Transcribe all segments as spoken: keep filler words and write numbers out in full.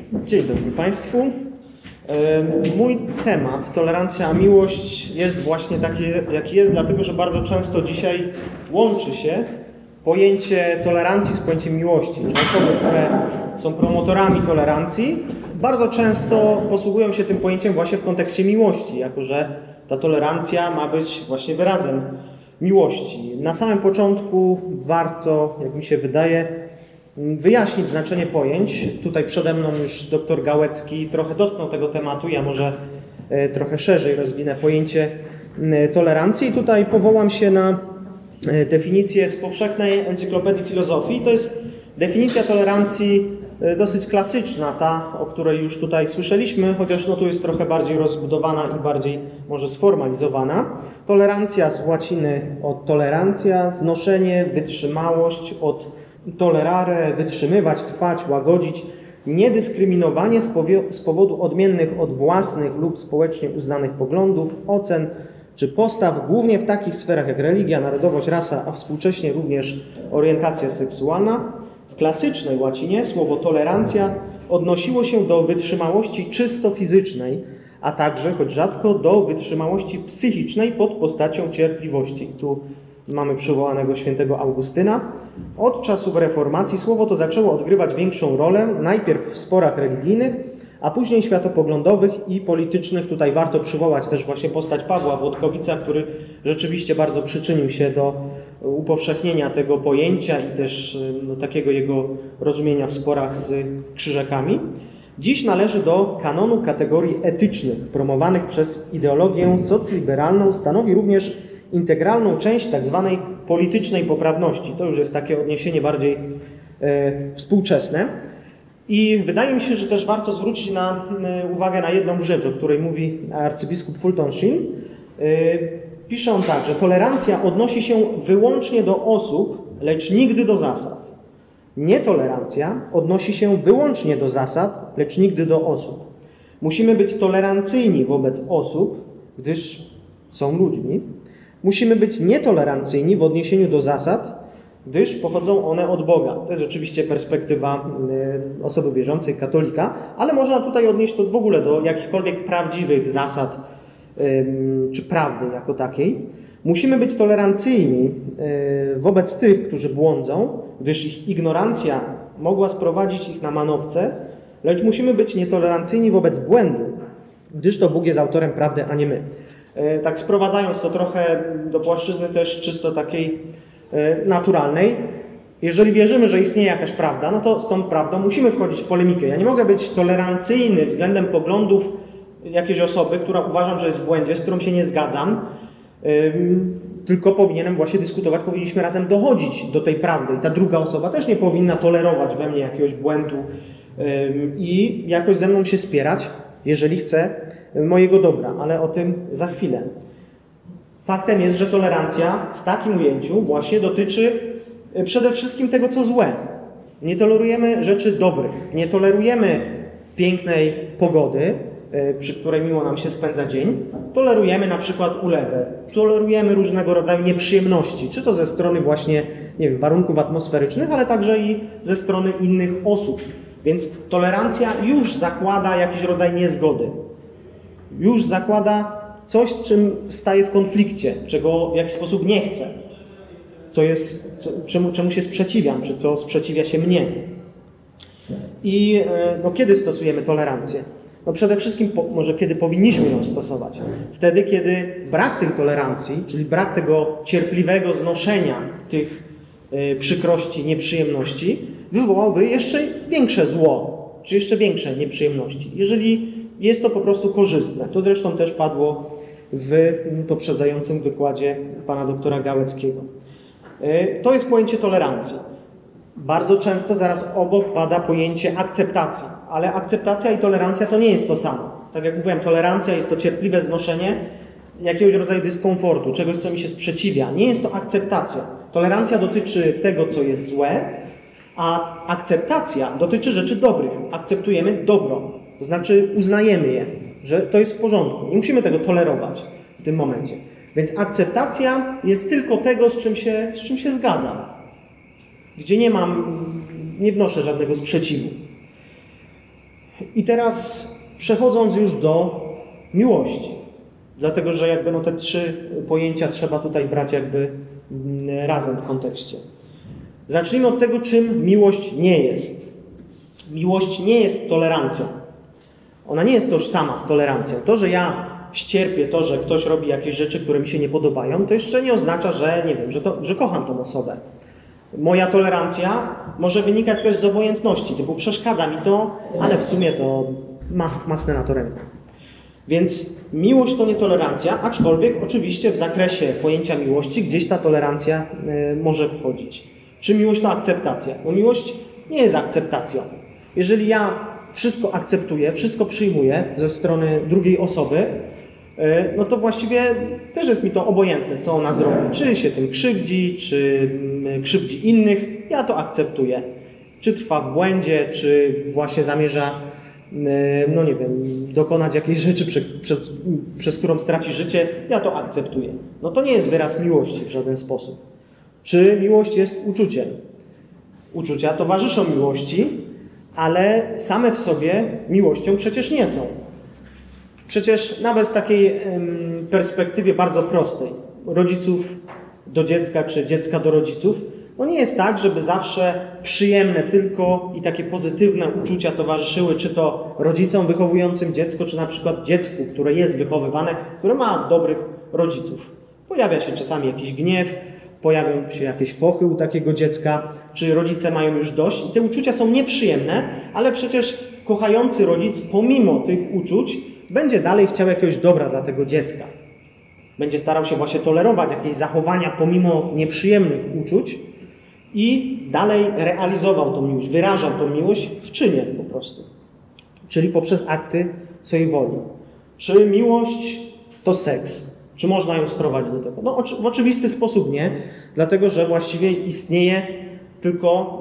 Dzień dobry Państwu. Mój temat, tolerancja a miłość, jest właśnie taki, jaki jest, dlatego że bardzo często dzisiaj łączy się pojęcie tolerancji z pojęciem miłości. Czy osoby, które są promotorami tolerancji, bardzo często posługują się tym pojęciem właśnie w kontekście miłości, jako że ta tolerancja ma być właśnie wyrazem miłości. Na samym początku warto, jak mi się wydaje, wyjaśnić znaczenie pojęć. Tutaj przede mną już dr Gałecki trochę dotknął tego tematu, ja może trochę szerzej rozwinę pojęcie tolerancji. I tutaj powołam się na definicję z powszechnej encyklopedii filozofii. To jest definicja tolerancji dosyć klasyczna, ta, o której już tutaj słyszeliśmy, chociaż no tu jest trochę bardziej rozbudowana i bardziej może sformalizowana. Tolerancja z łaciny od tolerancja, znoszenie, wytrzymałość od tolerare, wytrzymywać, trwać, łagodzić, niedyskryminowanie z powodu odmiennych od własnych lub społecznie uznanych poglądów, ocen czy postaw, głównie w takich sferach jak religia, narodowość, rasa, a współcześnie również orientacja seksualna. W klasycznej łacinie słowo tolerancja odnosiło się do wytrzymałości czysto fizycznej, a także, choć rzadko, do wytrzymałości psychicznej pod postacią cierpliwości. Tu mamy przywołanego świętego Augustyna. Od czasów reformacji słowo to zaczęło odgrywać większą rolę, najpierw w sporach religijnych, a później światopoglądowych i politycznych. Tutaj warto przywołać też właśnie postać Pawła Włodkowica, który rzeczywiście bardzo przyczynił się do upowszechnienia tego pojęcia i też no, takiego jego rozumienia w sporach z krzyżakami. Dziś należy do kanonu kategorii etycznych, promowanych przez ideologię socliberalną, stanowi również integralną część tak zwanej politycznej poprawności. To już jest takie odniesienie bardziej e, współczesne. I wydaje mi się, że też warto zwrócić na, e, uwagę na jedną rzecz, o której mówi arcybiskup Fulton Sheen. E, pisze on tak, że tolerancja odnosi się wyłącznie do osób, lecz nigdy do zasad. Nietolerancja odnosi się wyłącznie do zasad, lecz nigdy do osób. Musimy być tolerancyjni wobec osób, gdyż są ludźmi. Musimy być nietolerancyjni w odniesieniu do zasad, gdyż pochodzą one od Boga. To jest oczywiście perspektywa osoby wierzącej, katolika, ale można tutaj odnieść to w ogóle do jakichkolwiek prawdziwych zasad czy prawdy jako takiej. Musimy być tolerancyjni wobec tych, którzy błądzą, gdyż ich ignorancja mogła sprowadzić ich na manowce, lecz musimy być nietolerancyjni wobec błędu, gdyż to Bóg jest autorem prawdy, a nie my. Tak sprowadzając to trochę do płaszczyzny też czysto takiej naturalnej, jeżeli wierzymy, że istnieje jakaś prawda, no to z tą prawdą musimy wchodzić w polemikę. Ja nie mogę być tolerancyjny względem poglądów jakiejś osoby, która uważam, że jest w błędzie, z którą się nie zgadzam, tylko powinienem właśnie dyskutować, powinniśmy razem dochodzić do tej prawdy i ta druga osoba też nie powinna tolerować we mnie jakiegoś błędu i jakoś ze mną się spierać, jeżeli chce mojego dobra, ale o tym za chwilę. Faktem jest, że tolerancja w takim ujęciu właśnie dotyczy przede wszystkim tego, co złe. Nie tolerujemy rzeczy dobrych, nie tolerujemy pięknej pogody, przy której miło nam się spędza dzień. Tolerujemy na przykład ulewę, tolerujemy różnego rodzaju nieprzyjemności, czy to ze strony właśnie, nie wiem, warunków atmosferycznych, ale także i ze strony innych osób. Więc tolerancja już zakłada jakiś rodzaj niezgody. Już zakłada coś, z czym staję w konflikcie, czego w jakiś sposób nie chcę, co jest, co, czemu, czemu się sprzeciwiam, czy co sprzeciwia się mnie. I no, kiedy stosujemy tolerancję? No przede wszystkim, po, może kiedy powinniśmy ją stosować? Wtedy, kiedy brak tej tolerancji, czyli brak tego cierpliwego znoszenia tych y, przykrości, nieprzyjemności, wywołałby jeszcze większe zło, czy jeszcze większe nieprzyjemności. Jeżeli jest to po prostu korzystne. To zresztą też padło w poprzedzającym wykładzie pana doktora Gałeckiego. To jest pojęcie tolerancji. Bardzo często zaraz obok pada pojęcie akceptacji, ale akceptacja i tolerancja to nie jest to samo. Tak jak mówiłem, tolerancja jest to cierpliwe znoszenie jakiegoś rodzaju dyskomfortu, czegoś, co mi się sprzeciwia. Nie jest to akceptacja. Tolerancja dotyczy tego, co jest złe, a akceptacja dotyczy rzeczy dobrych. Akceptujemy dobro. To znaczy uznajemy je, że to jest w porządku. Nie musimy tego tolerować w tym momencie. Więc akceptacja jest tylko tego, z czym się, z czym się zgadzam. Gdzie nie mam, nie wnoszę żadnego sprzeciwu. I teraz przechodząc już do miłości, dlatego że jakby no te trzy pojęcia trzeba tutaj brać jakby razem w kontekście. Zacznijmy od tego, czym miłość nie jest. Miłość nie jest tolerancją. Ona nie jest tożsama z tolerancją. To, że ja ścierpię to, że ktoś robi jakieś rzeczy, które mi się nie podobają, to jeszcze nie oznacza, że nie wiem, że, to, że kocham tą osobę. Moja tolerancja może wynikać też z obojętności, typu przeszkadza mi to, ale w sumie to mach, machnę na to ręką. Więc miłość to nie tolerancja, aczkolwiek oczywiście w zakresie pojęcia miłości gdzieś ta tolerancja y, może wchodzić. Czy miłość to akceptacja? No miłość nie jest akceptacją. Jeżeli ja wszystko akceptuję, wszystko przyjmuję ze strony drugiej osoby, no to właściwie też jest mi to obojętne, co ona zrobi. Czy się tym krzywdzi, czy krzywdzi innych, ja to akceptuję. Czy trwa w błędzie, czy właśnie zamierza, no nie wiem, dokonać jakiejś rzeczy, przez, przez, przez którą straci życie, ja to akceptuję. No to nie jest wyraz miłości w żaden sposób. Czy miłość jest uczuciem? Uczucia towarzyszą miłości, ale same w sobie miłością przecież nie są. Przecież nawet w takiej perspektywie bardzo prostej, rodziców do dziecka czy dziecka do rodziców, no nie jest tak, żeby zawsze przyjemne tylko i takie pozytywne uczucia towarzyszyły, czy to rodzicom wychowującym dziecko, czy na przykład dziecku, które jest wychowywane, które ma dobrych rodziców. Pojawia się czasami jakiś gniew, pojawią się jakieś fochy u takiego dziecka, czy rodzice mają już dość i te uczucia są nieprzyjemne, ale przecież kochający rodzic pomimo tych uczuć będzie dalej chciał jakiegoś dobra dla tego dziecka. Będzie starał się właśnie tolerować jakieś zachowania pomimo nieprzyjemnych uczuć i dalej realizował tą miłość, wyrażał tą miłość w czynie po prostu. Czyli poprzez akty swojej woli. Czy miłość to seks? Czy można ją sprowadzić do tego? No w oczywisty sposób nie, dlatego że właściwie istnieje tylko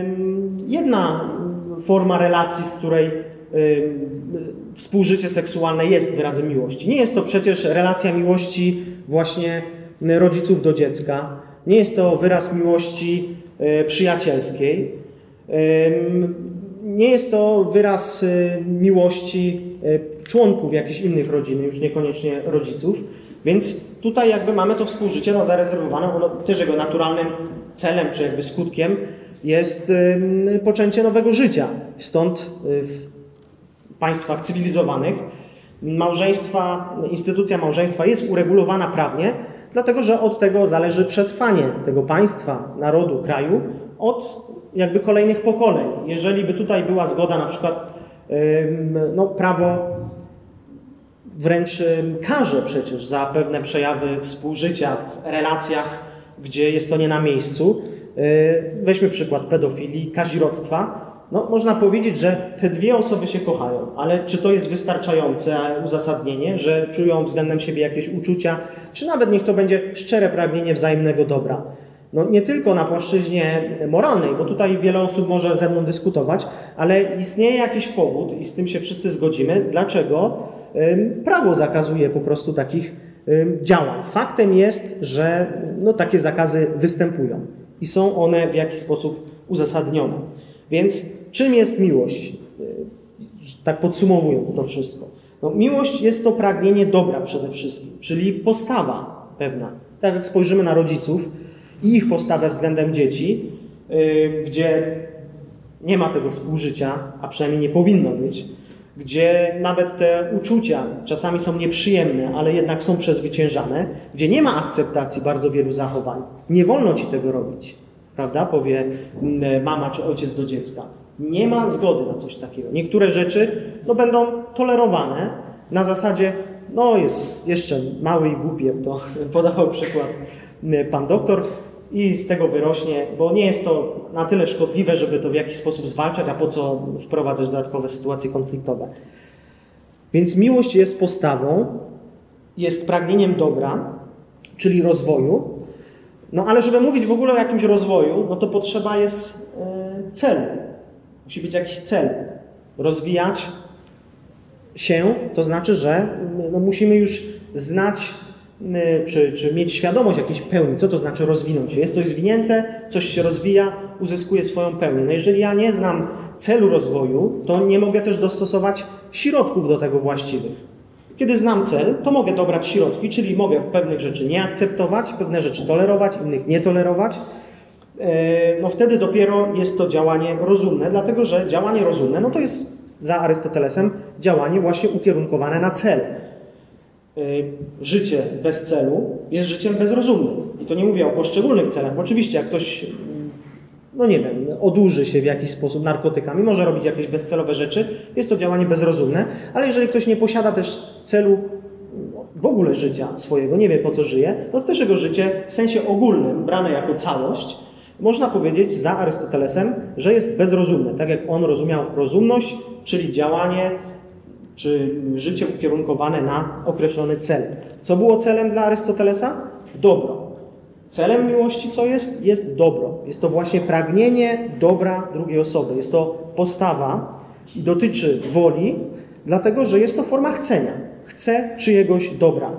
jedna forma relacji, w której współżycie seksualne jest wyrazem miłości. Nie jest to przecież relacja miłości właśnie rodziców do dziecka. Nie jest to wyraz miłości przyjacielskiej. Nie jest to wyraz miłości członków jakichś innych rodzin, już niekoniecznie rodziców. Więc tutaj jakby mamy to współżycie no, zarezerwowane, ono też jego naturalnym celem, czy jakby skutkiem jest poczęcie nowego życia. Stąd w państwach cywilizowanych małżeństwa, instytucja małżeństwa jest uregulowana prawnie, dlatego że od tego zależy przetrwanie tego państwa, narodu, kraju od jakby kolejnych pokoleń. Jeżeli by tutaj była zgoda, na przykład no, prawo wręcz karze przecież za pewne przejawy współżycia w relacjach, gdzie jest to nie na miejscu. Weźmy przykład pedofilii, kazirodztwa. No, można powiedzieć, że te dwie osoby się kochają, ale czy to jest wystarczające uzasadnienie, że czują względem siebie jakieś uczucia, czy nawet niech to będzie szczere pragnienie wzajemnego dobra. No, nie tylko na płaszczyźnie moralnej, bo tutaj wiele osób może ze mną dyskutować, ale istnieje jakiś powód i z tym się wszyscy zgodzimy, dlaczego prawo zakazuje po prostu takich działań. Faktem jest, że no, takie zakazy występują i są one w jakiś sposób uzasadnione. Więc czym jest miłość? Tak podsumowując to wszystko. No, miłość jest to pragnienie dobra przede wszystkim, czyli postawa pewna. Tak jak spojrzymy na rodziców i ich postawę względem dzieci, yy, gdzie nie ma tego współżycia, a przynajmniej nie powinno być, gdzie nawet te uczucia czasami są nieprzyjemne, ale jednak są przezwyciężane, gdzie nie ma akceptacji bardzo wielu zachowań. Nie wolno ci tego robić, prawda? Powie mama czy ojciec do dziecka. Nie ma zgody na coś takiego. Niektóre rzeczy no, będą tolerowane na zasadzie, no jest jeszcze mały i głupi, jak to podawał przykład pan doktor, i z tego wyrośnie, bo nie jest to na tyle szkodliwe, żeby to w jakiś sposób zwalczać, a po co wprowadzać dodatkowe sytuacje konfliktowe. Więc miłość jest postawą, jest pragnieniem dobra, czyli rozwoju. No ale żeby mówić w ogóle o jakimś rozwoju, no to potrzeba jest yy, celu. Musi być jakiś cel. Rozwijać się, to znaczy, że no, musimy już znać Czy, czy mieć świadomość jakiejś pełni, co to znaczy rozwinąć się. Jest coś zwinięte, coś się rozwija, uzyskuje swoją pełnię. No jeżeli ja nie znam celu rozwoju, to nie mogę też dostosować środków do tego właściwych. Kiedy znam cel, to mogę dobrać środki, czyli mogę pewnych rzeczy nie akceptować, pewne rzeczy tolerować, innych nie tolerować. No wtedy dopiero jest to działanie rozumne, dlatego że działanie rozumne, no to jest za Arystotelesem działanie właśnie ukierunkowane na cel. Życie bez celu jest życiem bezrozumnym. I to nie mówię o poszczególnych celach, bo oczywiście jak ktoś, no nie wiem, odurzy się w jakiś sposób narkotykami, może robić jakieś bezcelowe rzeczy, jest to działanie bezrozumne, ale jeżeli ktoś nie posiada też celu w ogóle życia swojego, nie wie po co żyje, no to też jego życie w sensie ogólnym, brane jako całość, można powiedzieć za Arystotelesem, że jest bezrozumne, tak jak on rozumiał rozumność, czyli działanie czy życie ukierunkowane na określony cel. Co było celem dla Arystotelesa? Dobro. Celem miłości co jest? Jest dobro. Jest to właśnie pragnienie dobra drugiej osoby. Jest to postawa i dotyczy woli, dlatego że jest to forma chcenia. Chcę czyjegoś dobra.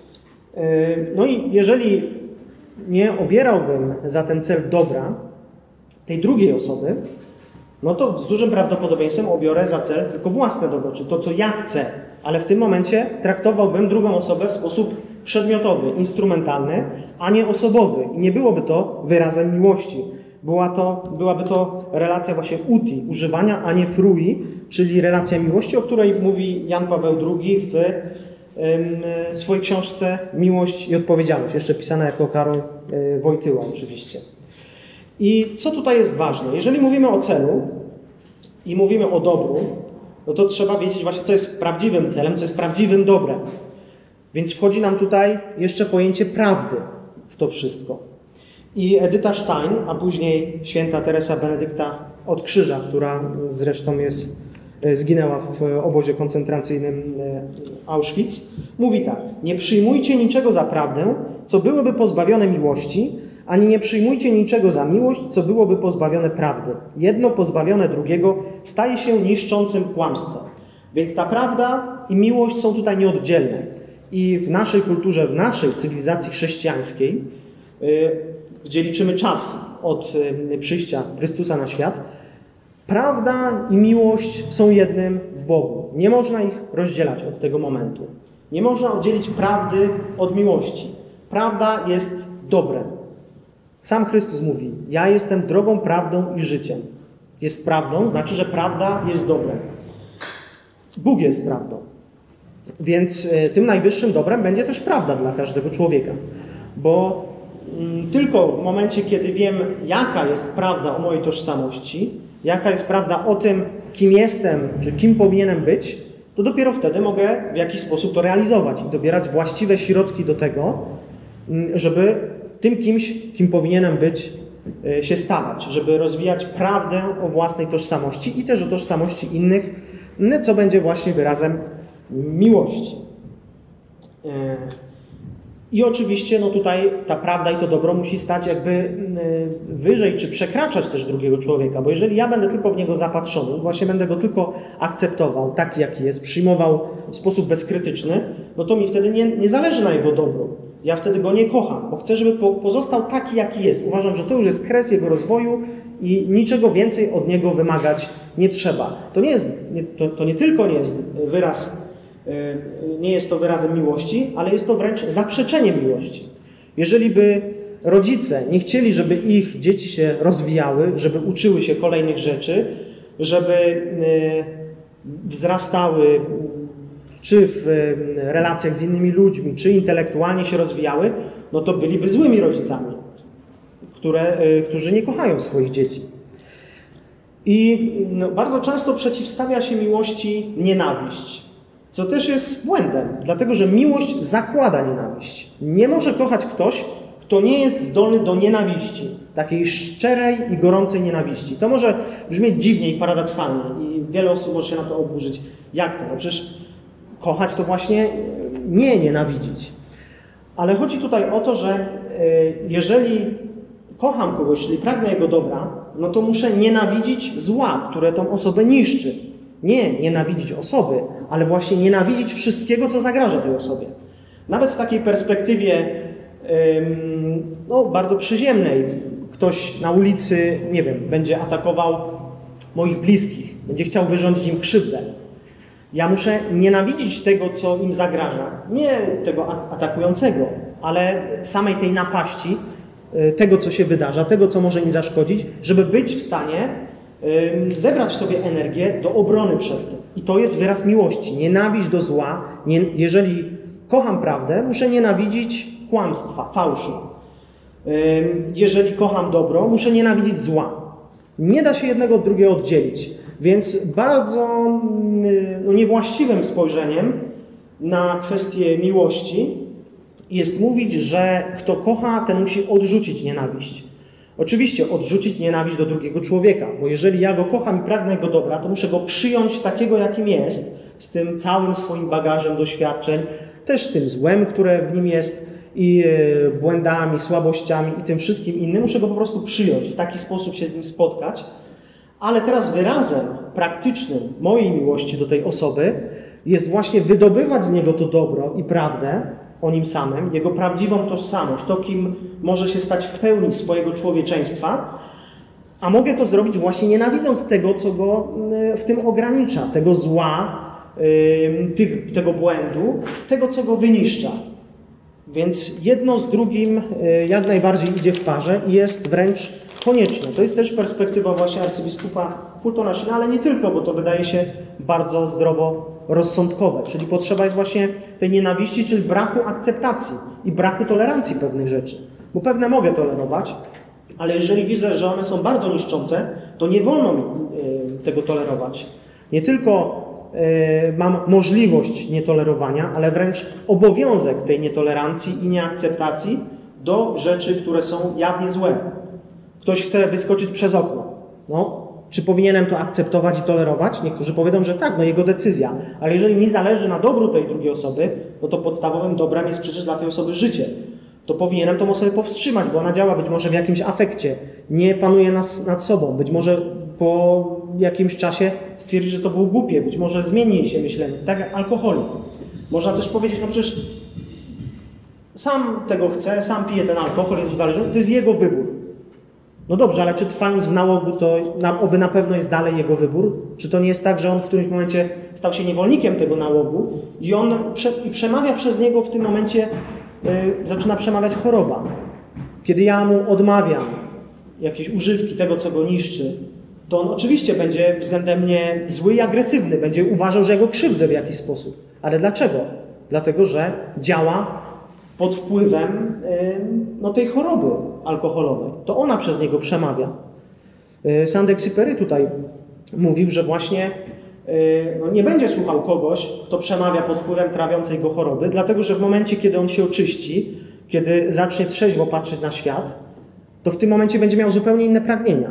No i jeżeli nie obierałbym za ten cel dobra tej drugiej osoby, no to z dużym prawdopodobieństwem obiorę za cel tylko własne dobro, czy to, co ja chcę, ale w tym momencie traktowałbym drugą osobę w sposób przedmiotowy, instrumentalny, a nie osobowy. I nie byłoby to wyrazem miłości. Była to, byłaby to relacja właśnie uti, używania, a nie frui, czyli relacja miłości, o której mówi Jan Paweł drugi w w swojej książce Miłość i odpowiedzialność, jeszcze pisana jako Karol Wojtyła oczywiście. I co tutaj jest ważne? Jeżeli mówimy o celu i mówimy o dobru, no to trzeba wiedzieć właśnie, co jest prawdziwym celem, co jest prawdziwym dobrem. Więc wchodzi nam tutaj jeszcze pojęcie prawdy w to wszystko. I Edyta Stein, a później święta Teresa Benedykta od Krzyża, która zresztą jest, zginęła w obozie koncentracyjnym Auschwitz, mówi tak: nie przyjmujcie niczego za prawdę, co byłoby pozbawione miłości, ani nie przyjmujcie niczego za miłość, co byłoby pozbawione prawdy. Jedno pozbawione drugiego staje się niszczącym kłamstwo. Więc ta prawda i miłość są tutaj nieoddzielne. I w naszej kulturze, w naszej cywilizacji chrześcijańskiej, gdzie liczymy czas od przyjścia Chrystusa na świat, prawda i miłość są jednym w Bogu. Nie można ich rozdzielać od tego momentu. Nie można oddzielić prawdy od miłości. Prawda jest dobrem. Sam Chrystus mówi: ja jestem drogą, prawdą i życiem. Jest prawdą, znaczy, że prawda jest dobrem. Bóg jest prawdą. Więc tym najwyższym dobrem będzie też prawda dla każdego człowieka. Bo mm, tylko w momencie, kiedy wiem, jaka jest prawda o mojej tożsamości, jaka jest prawda o tym, kim jestem, czy kim powinienem być, to dopiero wtedy mogę w jakiś sposób to realizować i dobierać właściwe środki do tego, żeby tym kimś, kim powinienem być, się stawać, żeby rozwijać prawdę o własnej tożsamości i też o tożsamości innych, co będzie właśnie wyrazem miłości. I oczywiście no tutaj ta prawda i to dobro musi stać jakby wyżej, czy przekraczać też drugiego człowieka, bo jeżeli ja będę tylko w niego zapatrzony, właśnie będę go tylko akceptował taki, jaki jest, przyjmował w sposób bezkrytyczny, no to mi wtedy nie, nie zależy na jego dobru. Ja wtedy go nie kocham, bo chcę, żeby pozostał taki, jaki jest. Uważam, że to już jest kres jego rozwoju i niczego więcej od niego wymagać nie trzeba. To nie jest, nie, to, to nie tylko nie jest wyraz, yy, nie jest to wyrazem miłości, ale jest to wręcz zaprzeczeniem miłości. Jeżeli by rodzice nie chcieli, żeby ich dzieci się rozwijały, żeby uczyły się kolejnych rzeczy, żeby yy, wzrastały, czy w relacjach z innymi ludźmi, czy intelektualnie się rozwijały, no to byliby złymi rodzicami, które, którzy nie kochają swoich dzieci. I no, bardzo często przeciwstawia się miłości nienawiść, co też jest błędem, dlatego że miłość zakłada nienawiść. Nie może kochać ktoś, kto nie jest zdolny do nienawiści, takiej szczerej i gorącej nienawiści. To może brzmieć dziwnie i paradoksalnie i wiele osób może się na to oburzyć. Jak to? No przecież kochać to właśnie nie nienawidzić. Ale chodzi tutaj o to, że jeżeli kocham kogoś, czyli pragnę jego dobra, no to muszę nienawidzić zła, które tą osobę niszczy. Nie nienawidzić osoby, ale właśnie nienawidzić wszystkiego, co zagraża tej osobie. Nawet w takiej perspektywie no, bardzo przyziemnej. Ktoś na ulicy, nie wiem, będzie atakował moich bliskich, będzie chciał wyrządzić im krzywdę. Ja muszę nienawidzić tego, co im zagraża, nie tego atakującego, ale samej tej napaści, tego, co się wydarza, tego, co może im zaszkodzić, żeby być w stanie zebrać w sobie energię do obrony przed tym. I to jest wyraz miłości. Nienawiść do zła. Nie, jeżeli kocham prawdę, muszę nienawidzić kłamstwa, fałszu. Jeżeli kocham dobro, muszę nienawidzić zła. Nie da się jednego od drugiego oddzielić. Więc bardzo no, niewłaściwym spojrzeniem na kwestię miłości jest mówić, że kto kocha, ten musi odrzucić nienawiść. Oczywiście odrzucić nienawiść do drugiego człowieka, bo jeżeli ja go kocham i pragnę jego dobra, to muszę go przyjąć takiego, jakim jest, z tym całym swoim bagażem doświadczeń, też z tym złem, które w nim jest, i błędami, słabościami i tym wszystkim innym. Muszę go po prostu przyjąć, w taki sposób się z nim spotkać. Ale teraz wyrazem praktycznym mojej miłości do tej osoby jest właśnie wydobywać z niego to dobro i prawdę o nim samym, jego prawdziwą tożsamość, to kim może się stać w pełni swojego człowieczeństwa, a mogę to zrobić właśnie nienawidząc tego, co go w tym ogranicza, tego zła, tych, tego błędu, tego, co go wyniszcza. Więc jedno z drugim jak najbardziej idzie w parze i jest wręcz konieczne. To jest też perspektywa właśnie arcybiskupa Fultona Sheena, ale nie tylko, bo to wydaje się bardzo zdroworozsądkowe. Czyli potrzeba jest właśnie tej nienawiści, czyli braku akceptacji i braku tolerancji pewnych rzeczy. Bo pewne mogę tolerować, ale jeżeli widzę, że one są bardzo niszczące, to nie wolno mi tego tolerować. Nie tylko mam możliwość nietolerowania, ale wręcz obowiązek tej nietolerancji i nieakceptacji do rzeczy, które są jawnie złe. Ktoś chce wyskoczyć przez okno. No, czy powinienem to akceptować i tolerować? Niektórzy powiedzą, że tak, no jego decyzja. Ale jeżeli mi zależy na dobru tej drugiej osoby, no to podstawowym dobrem jest przecież dla tej osoby życie. To powinienem tą osobę powstrzymać, bo ona działa być może w jakimś afekcie, nie panuje nas, nad sobą, być może po jakimś czasie stwierdzi, że to było głupie, być może zmieni jej się myślenie, tak jak alkoholik. Można też powiedzieć, no przecież sam tego chce, sam pije ten alkohol, jest uzależniony, to jest jego wybór. No dobrze, ale czy trwając w nałogu, to na, oby na pewno jest dalej jego wybór? Czy to nie jest tak, że on w którymś momencie stał się niewolnikiem tego nałogu i on prze, i przemawia przez niego w tym momencie, yy, zaczyna przemawiać choroba. Kiedy ja mu odmawiam jakieś używki tego, co go niszczy, to on oczywiście będzie względem mnie zły i agresywny, będzie uważał, że ja go krzywdzę w jakiś sposób. Ale dlaczego? Dlatego, że działa pod wpływem no, tej choroby alkoholowej. To ona przez niego przemawia. Saint-Exupéry tutaj mówił, że właśnie no, nie będzie słuchał kogoś, kto przemawia pod wpływem trawiącej go choroby, dlatego że w momencie, kiedy on się oczyści, kiedy zacznie trzeźwo patrzeć na świat, to w tym momencie będzie miał zupełnie inne pragnienia.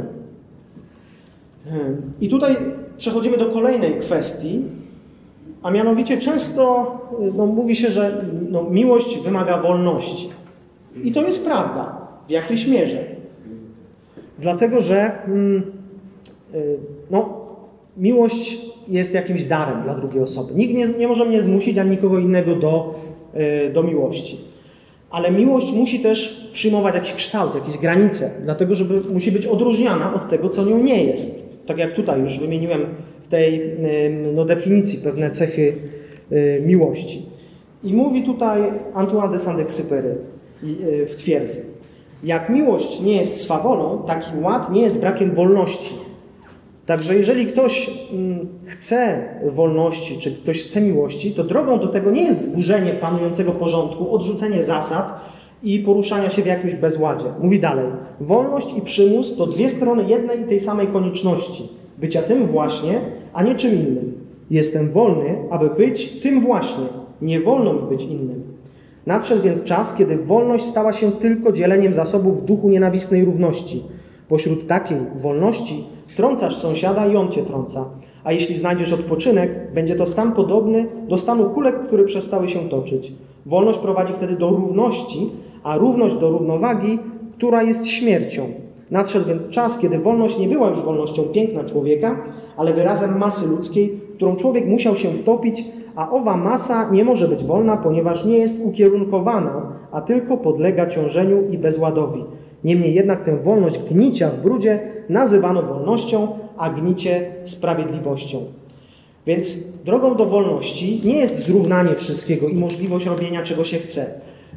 I tutaj przechodzimy do kolejnej kwestii, a mianowicie często no, mówi się, że no, miłość wymaga wolności. I to jest prawda, w jakiejś mierze. Dlatego, że mm, no, miłość jest jakimś darem dla drugiej osoby. Nikt nie, nie może mnie zmusić, ani nikogo innego do, do miłości. Ale miłość musi też przyjmować jakiś kształt, jakieś granice, dlatego, żeby musi być odróżniana od tego, co nią nie jest. Tak jak tutaj już wymieniłem w tej no, definicji pewne cechy y, miłości. I mówi tutaj Antoine de Saint-Exupéry y, w Twierdzy. Jak miłość nie jest swawolą, taki ład nie jest brakiem wolności. Także jeżeli ktoś y, chce wolności, czy ktoś chce miłości, to drogą do tego nie jest zburzenie panującego porządku, odrzucenie zasad i poruszania się w jakimś bezładzie. Mówi dalej. Wolność i przymus to dwie strony jednej i tej samej konieczności. Bycia tym właśnie, a nie czym innym. Jestem wolny, aby być tym właśnie. Nie wolno mi być innym. Nadszedł więc czas, kiedy wolność stała się tylko dzieleniem zasobów w duchu nienawistnej równości. Pośród takiej wolności trącasz sąsiada i on cię trąca. A jeśli znajdziesz odpoczynek, będzie to stan podobny do stanu kulek, które przestały się toczyć. Wolność prowadzi wtedy do równości, a równość do równowagi, która jest śmiercią. Nadszedł więc czas, kiedy wolność nie była już wolnością piękna człowieka, ale wyrazem masy ludzkiej, w którą człowiek musiał się wtopić, a owa masa nie może być wolna, ponieważ nie jest ukierunkowana, a tylko podlega ciążeniu i bezładowi. Niemniej jednak tę wolność gnicia w brudzie nazywano wolnością, a gnicie sprawiedliwością. Więc drogą do wolności nie jest zrównanie wszystkiego i możliwość robienia czego się chce.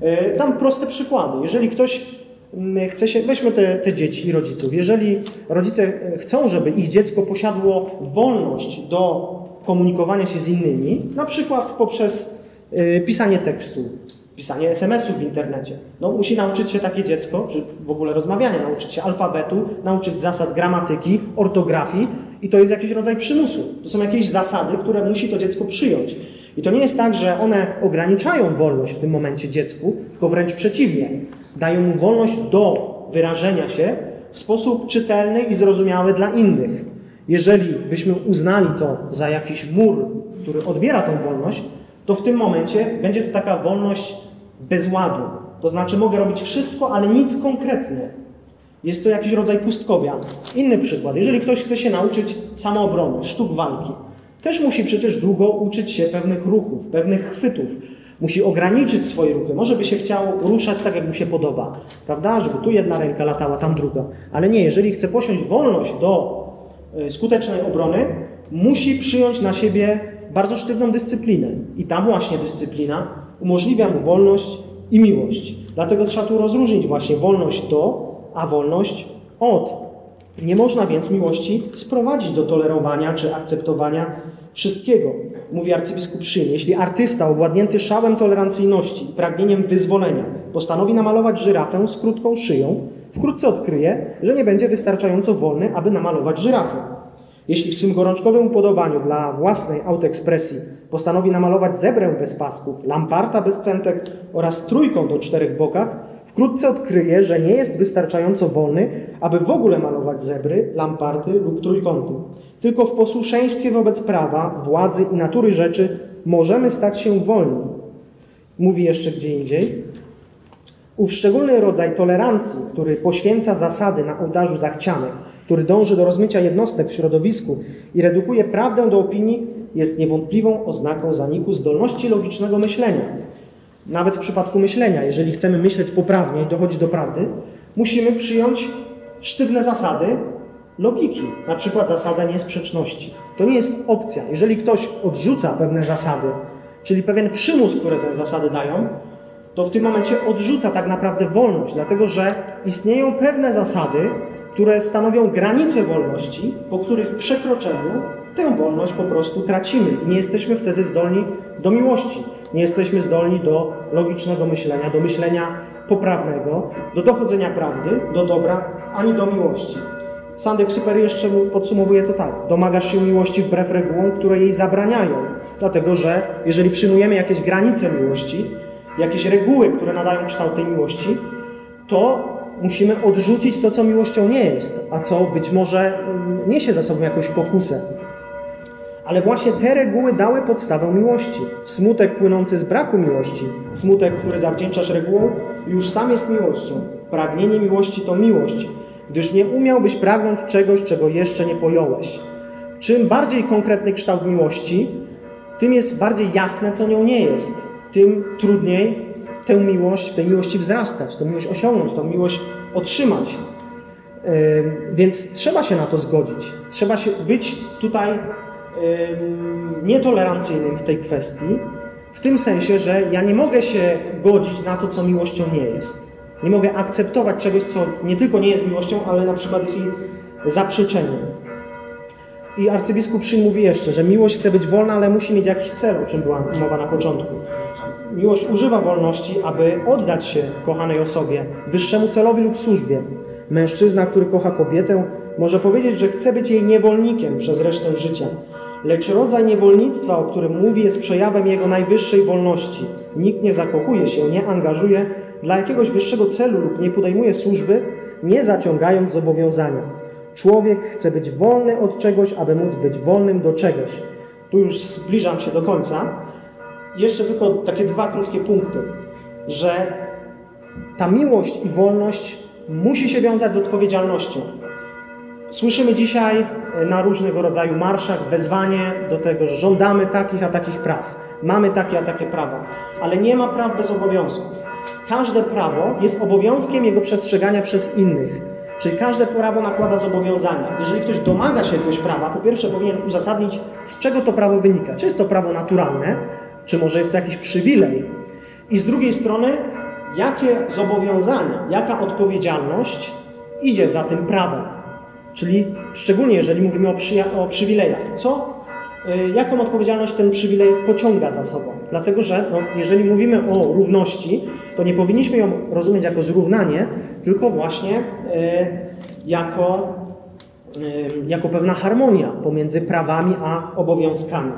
Dam proste przykłady. Jeżeli ktoś chce się, weźmy te, te dzieci i rodziców, jeżeli rodzice chcą, żeby ich dziecko posiadło wolność do komunikowania się z innymi, na przykład poprzez y, pisanie tekstu, pisanie es em esów w internecie, no musi nauczyć się takie dziecko, czy w ogóle rozmawiania, nauczyć się alfabetu, nauczyć zasad gramatyki, ortografii i to jest jakiś rodzaj przymusu. To są jakieś zasady, które musi to dziecko przyjąć. I to nie jest tak, że one ograniczają wolność w tym momencie dziecku, tylko wręcz przeciwnie. Dają mu wolność do wyrażenia się w sposób czytelny i zrozumiały dla innych. Jeżeli byśmy uznali to za jakiś mur, który odbiera tą wolność, to w tym momencie będzie to taka wolność bez ładu. To znaczy mogę robić wszystko, ale nic konkretnie. Jest to jakiś rodzaj pustkowia. Inny przykład. Jeżeli ktoś chce się nauczyć samoobrony, sztuk walki, też musi przecież długo uczyć się pewnych ruchów, pewnych chwytów. Musi ograniczyć swoje ruchy. Może by się chciał ruszać tak, jak mu się podoba, prawda? Żeby tu jedna ręka latała, tam druga. Ale nie, jeżeli chce posiąść wolność do skutecznej obrony, musi przyjąć na siebie bardzo sztywną dyscyplinę. I ta właśnie dyscyplina umożliwia mu wolność i miłość. Dlatego trzeba tu rozróżnić właśnie wolność do, a wolność od. Nie można więc miłości sprowadzić do tolerowania czy akceptowania wszystkiego. Mówi arcybiskup Szyn, jeśli artysta owładnięty szałem tolerancyjności i pragnieniem wyzwolenia postanowi namalować żyrafę z krótką szyją, wkrótce odkryje, że nie będzie wystarczająco wolny, aby namalować żyrafę. Jeśli w swym gorączkowym upodobaniu dla własnej autoekspresji postanowi namalować zebrę bez pasków, lamparta bez centek oraz trójkąt o czterech bokach, wkrótce odkryje, że nie jest wystarczająco wolny, aby w ogóle malować zebry, lamparty lub trójkąty. Tylko w posłuszeństwie wobec prawa, władzy i natury rzeczy możemy stać się wolni. Mówi jeszcze gdzie indziej. Ów szczególny rodzaj tolerancji, który poświęca zasady na ołtarzu zachcianek, który dąży do rozmycia jednostek w środowisku i redukuje prawdę do opinii, jest niewątpliwą oznaką zaniku zdolności logicznego myślenia. Nawet w przypadku myślenia, jeżeli chcemy myśleć poprawnie i dochodzić do prawdy, musimy przyjąć sztywne zasady logiki, na przykład zasadę niesprzeczności. To nie jest opcja. Jeżeli ktoś odrzuca pewne zasady, czyli pewien przymus, które te zasady dają, to w tym momencie odrzuca tak naprawdę wolność, dlatego że istnieją pewne zasady, które stanowią granice wolności, po których przekroczeniu tę wolność po prostu tracimy i nie jesteśmy wtedy zdolni do miłości. Nie jesteśmy zdolni do logicznego myślenia, do myślenia poprawnego, do dochodzenia prawdy, do dobra, ani do miłości. Saint-Exupéry jeszcze podsumowuje to tak. Domagasz się miłości wbrew regułom, które jej zabraniają. Dlatego, że jeżeli przyjmujemy jakieś granice miłości, jakieś reguły, które nadają kształt tej miłości, to musimy odrzucić to, co miłością nie jest, a co być może niesie za sobą jakąś pokusę. Ale właśnie te reguły dały podstawę miłości. Smutek płynący z braku miłości, smutek, który zawdzięczasz regułom, już sam jest miłością. Pragnienie miłości to miłość, gdyż nie umiałbyś pragnąć czegoś, czego jeszcze nie pojąłeś. Czym bardziej konkretny kształt miłości, tym jest bardziej jasne, co nią nie jest. Tym trudniej tę miłość, w tej miłości wzrastać, tę miłość osiągnąć, tę miłość otrzymać. Yy, więc trzeba się na to zgodzić. Trzeba się być tutaj yy, nietolerancyjnym w tej kwestii, w tym sensie, że ja nie mogę się godzić na to, co miłością nie jest. Nie mogę akceptować czegoś, co nie tylko nie jest miłością, ale na przykład jest jej zaprzeczeniem. I arcybiskup Szyn mówi jeszcze, że miłość chce być wolna, ale musi mieć jakiś cel, o czym była mowa na początku. Miłość używa wolności, aby oddać się kochanej osobie, wyższemu celowi lub służbie. Mężczyzna, który kocha kobietę, może powiedzieć, że chce być jej niewolnikiem przez resztę życia. Lecz rodzaj niewolnictwa, o którym mówi, jest przejawem jego najwyższej wolności. Nikt nie zakochuje się, nie angażuje dla jakiegoś wyższego celu lub nie podejmuje służby, nie zaciągając zobowiązania. Człowiek chce być wolny od czegoś, aby móc być wolnym do czegoś. Tu już zbliżam się do końca. Jeszcze tylko takie dwa krótkie punkty, że ta miłość i wolność musi się wiązać z odpowiedzialnością. Słyszymy dzisiaj na różnego rodzaju marszach wezwanie do tego, że żądamy takich a takich praw. Mamy takie a takie prawa, ale nie ma praw bez obowiązków. Każde prawo jest obowiązkiem jego przestrzegania przez innych. Czyli każde prawo nakłada zobowiązania. Jeżeli ktoś domaga się jakiegoś prawa, po pierwsze powinien uzasadnić, z czego to prawo wynika. Czy jest to prawo naturalne, czy może jest to jakiś przywilej. I z drugiej strony, jakie zobowiązania, jaka odpowiedzialność idzie za tym prawem. Czyli szczególnie jeżeli mówimy o, o przywilejach, co, y, jaką odpowiedzialność ten przywilej pociąga za sobą. Dlatego, że no, jeżeli mówimy o równości, to nie powinniśmy ją rozumieć jako zrównanie, tylko właśnie y, jako, y, jako pewna harmonia pomiędzy prawami a obowiązkami.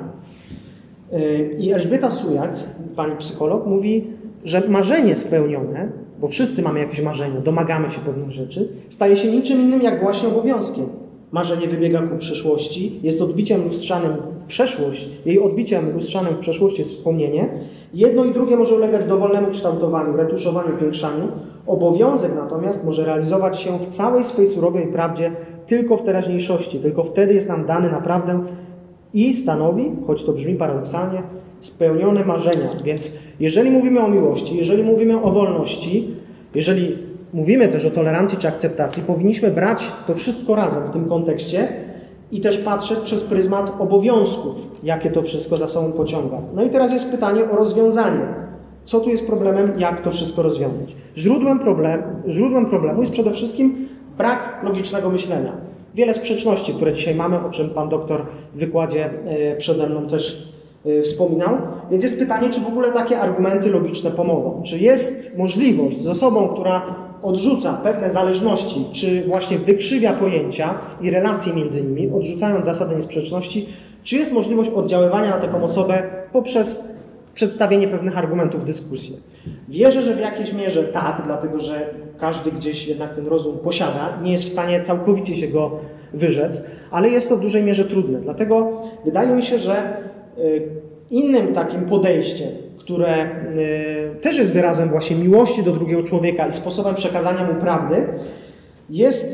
Y, I Elżbieta Sujak, pani psycholog, mówi, że marzenie spełnione, bo wszyscy mamy jakieś marzenia, domagamy się pewnych rzeczy, staje się niczym innym jak właśnie obowiązkiem. Marzenie wybiega ku przyszłości, jest odbiciem lustrzanym w przeszłość, jej odbiciem lustrzanym w przeszłości jest wspomnienie. Jedno i drugie może ulegać dowolnemu kształtowaniu, retuszowaniu, piększaniu. Obowiązek natomiast może realizować się w całej swej surowej prawdzie tylko w teraźniejszości, tylko wtedy jest nam dany naprawdę i stanowi, choć to brzmi paradoksalnie, spełnione marzenia. Więc jeżeli mówimy o miłości, jeżeli mówimy o wolności, jeżeli mówimy też o tolerancji czy akceptacji, powinniśmy brać to wszystko razem w tym kontekście i też patrzeć przez pryzmat obowiązków, jakie to wszystko za sobą pociąga. No i teraz jest pytanie o rozwiązanie. Co tu jest problemem, jak to wszystko rozwiązać? Źródłem, problem, źródłem problemu jest przede wszystkim brak logicznego myślenia. Wiele sprzeczności, które dzisiaj mamy, o czym pan doktor w wykładzie przede mną też wspominał. Więc jest pytanie, czy w ogóle takie argumenty logiczne pomogą. Czy jest możliwość z osobą, która odrzuca pewne zależności, czy właśnie wykrzywia pojęcia i relacje między nimi, odrzucając zasady niesprzeczności, czy jest możliwość oddziaływania na taką osobę poprzez przedstawienie pewnych argumentów w dyskusji. Wierzę, że w jakiejś mierze tak, dlatego że każdy gdzieś jednak ten rozum posiada, nie jest w stanie całkowicie się go wyrzec, ale jest to w dużej mierze trudne. Dlatego wydaje mi się, że innym takim podejściem, które też jest wyrazem właśnie miłości do drugiego człowieka i sposobem przekazania mu prawdy, jest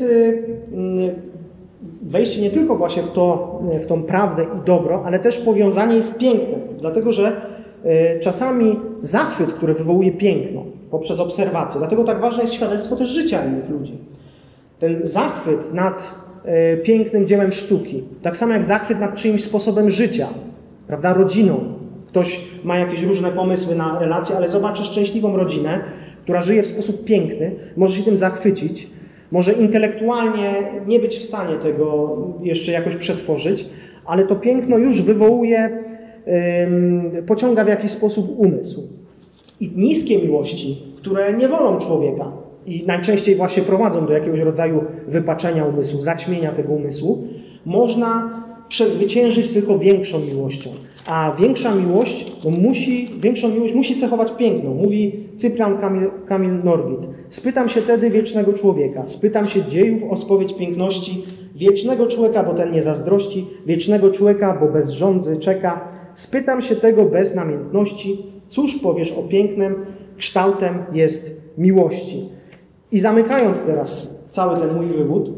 wejście nie tylko właśnie w, to, w tą prawdę i dobro, ale też powiązanie jej z pięknem. Dlatego, że czasami zachwyt, który wywołuje piękno poprzez obserwację, dlatego tak ważne jest świadectwo też życia innych ludzi. Ten zachwyt nad pięknym dziełem sztuki, tak samo jak zachwyt nad czyimś sposobem życia, prawda, rodziną. Ktoś ma jakieś różne pomysły na relacje, ale zobaczy szczęśliwą rodzinę, która żyje w sposób piękny, może się tym zachwycić, może intelektualnie nie być w stanie tego jeszcze jakoś przetworzyć, ale to piękno już wywołuje, yy, pociąga w jakiś sposób umysł. I niskie miłości, które nie wolą człowieka i najczęściej właśnie prowadzą do jakiegoś rodzaju wypaczenia umysłu, zaćmienia tego umysłu, można przezwyciężyć tylko większą miłością. A większa miłość, no musi, większą miłość musi cechować piękno. Mówi Cyprian Kamil, Kamil Norwid. Spytam się tedy wiecznego człowieka, spytam się dziejów o spowiedź piękności, wiecznego człowieka, bo ten nie zazdrości, wiecznego człowieka, bo bez żądzy czeka. Spytam się tego bez namiętności, cóż powiesz o pięknem, kształtem jest miłości. I zamykając teraz cały ten mój wywód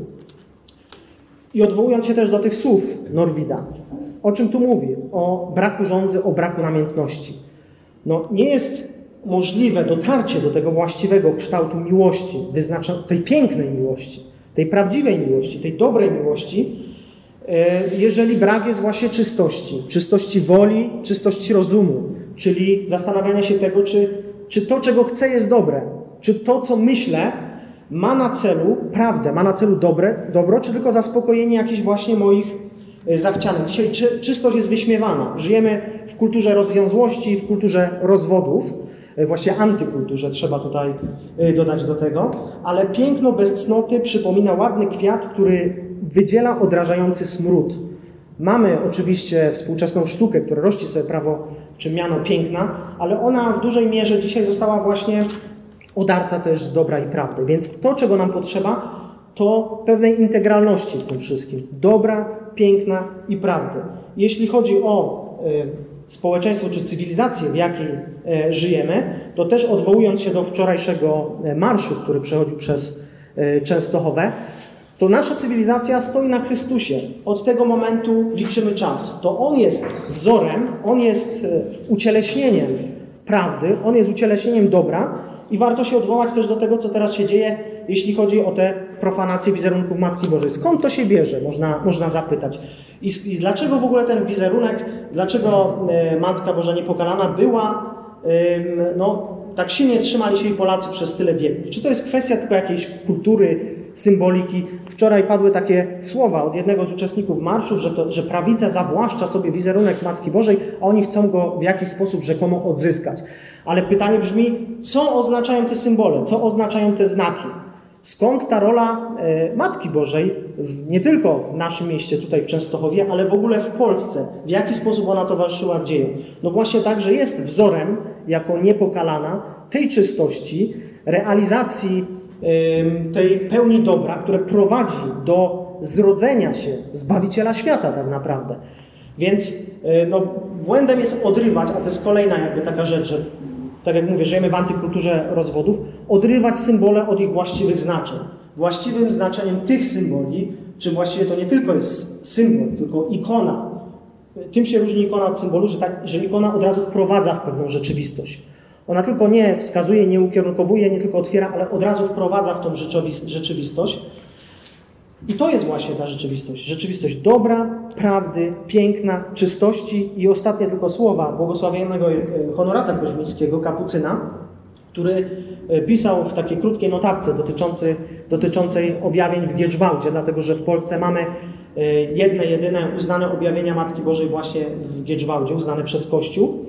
i odwołując się też do tych słów Norwida, o czym tu mówi? O braku żądzy, o braku namiętności. No, nie jest możliwe dotarcie do tego właściwego kształtu miłości, tej pięknej miłości, tej prawdziwej miłości, tej dobrej miłości, jeżeli brak jest właśnie czystości. Czystości woli, czystości rozumu, czyli zastanawiania się tego, czy, czy to, czego chcę, jest dobre. Czy to, co myślę, ma na celu prawdę, ma na celu dobre, dobro, czy tylko zaspokojenie jakichś właśnie moich zachcianych. Dzisiaj czy, czystość jest wyśmiewana. Żyjemy w kulturze rozwiązłości, w kulturze rozwodów, właśnie antykulturze trzeba tutaj dodać do tego, ale piękno bez cnoty przypomina ładny kwiat, który wydziela odrażający smród. Mamy oczywiście współczesną sztukę, która rości sobie prawo czy miano piękna, ale ona w dużej mierze dzisiaj została właśnie odarta też z dobra i prawdy. Więc to, czego nam potrzeba, to pewnej integralności w tym wszystkim. Dobra, piękna i prawdy. Jeśli chodzi o y, społeczeństwo czy cywilizację, w jakiej y, żyjemy, to też odwołując się do wczorajszego marszu, który przechodził przez y, Częstochowę, to nasza cywilizacja stoi na Chrystusie. Od tego momentu liczymy czas. To On jest wzorem, On jest y, ucieleśnieniem prawdy, On jest ucieleśnieniem dobra i warto się odwołać też do tego, co teraz się dzieje jeśli chodzi o te profanacje wizerunków Matki Bożej. Skąd to się bierze, można, można zapytać. I, I dlaczego w ogóle ten wizerunek, dlaczego y, Matka Boża Niepokalana była, y, no tak silnie trzymali się jej Polacy przez tyle wieków? Czy to jest kwestia tylko jakiejś kultury, symboliki? Wczoraj padły takie słowa od jednego z uczestników marszów, że, to, że prawica zawłaszcza sobie wizerunek Matki Bożej, a oni chcą go w jakiś sposób rzekomo odzyskać. Ale pytanie brzmi, co oznaczają te symbole, co oznaczają te znaki? Skąd ta rola e, Matki Bożej, w, nie tylko w naszym mieście, tutaj w Częstochowie, ale w ogóle w Polsce? W jaki sposób ona towarzyszyła dziejom? No właśnie tak, że jest wzorem, jako niepokalana, tej czystości, realizacji e, tej pełni dobra, które prowadzi do zrodzenia się Zbawiciela świata tak naprawdę. Więc e, no, błędem jest odrywać, a to jest kolejna jakby taka rzecz, że tak jak mówię, żyjemy w antykulturze rozwodów, odrywać symbole od ich właściwych znaczeń. Właściwym znaczeniem tych symboli, czy właściwie to nie tylko jest symbol, tylko ikona. Tym się różni ikona od symbolu, że, tak, że ikona od razu wprowadza w pewną rzeczywistość. Ona tylko nie wskazuje, nie ukierunkowuje, nie tylko otwiera, ale od razu wprowadza w tą rzeczywistość. I to jest właśnie ta rzeczywistość. Rzeczywistość dobra, prawdy, piękna, czystości i ostatnie tylko słowa błogosławionego Honorata Koźmińskiego, kapucyna, który pisał w takiej krótkiej notatce dotyczącej, dotyczącej objawień w Giedżwałdzie, dlatego że w Polsce mamy jedne, jedyne uznane objawienia Matki Bożej właśnie w Giedżwałdzie, uznane przez Kościół.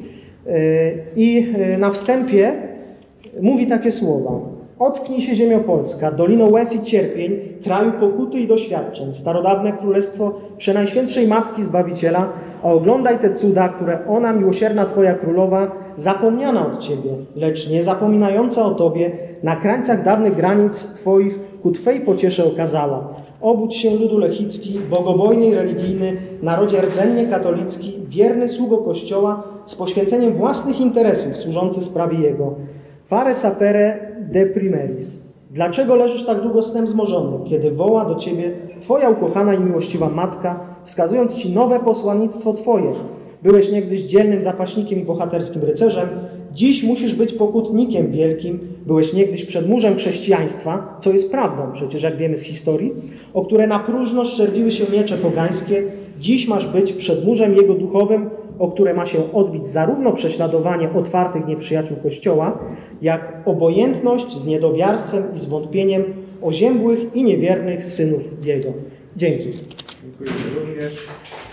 I na wstępie mówi takie słowa. Ocknij się ziemio polska, dolino łez i cierpień, kraju pokuty i doświadczeń, starodawne królestwo Przenajświętszej Matki Zbawiciela, a oglądaj te cuda, które ona, miłosierna Twoja Królowa, zapomniana od Ciebie, lecz nie zapominająca o Tobie, na krańcach dawnych granic Twoich ku Twej pociesze okazała. Obudź się, ludu lechicki, bogobojny i religijny, narodzie rdzennie katolicki, wierny sługo Kościoła, z poświęceniem własnych interesów służący sprawie Jego. Fare sapere de primeris. Dlaczego leżysz tak długo snem zmorzony, kiedy woła do Ciebie Twoja ukochana i miłościwa Matka, wskazując Ci nowe posłannictwo Twoje? Byłeś niegdyś dzielnym zapaśnikiem i bohaterskim rycerzem, dziś musisz być pokutnikiem wielkim, byłeś niegdyś przedmurzem chrześcijaństwa, co jest prawdą przecież, jak wiemy z historii, o które na próżno szczerbiły się miecze pogańskie, dziś masz być przedmurzem jego duchowym, o które ma się odbić zarówno prześladowanie otwartych nieprzyjaciół Kościoła, jak obojętność z niedowiarstwem i zwątpieniem oziębłych i niewiernych synów Jego. Dzięki. Dziękuję również.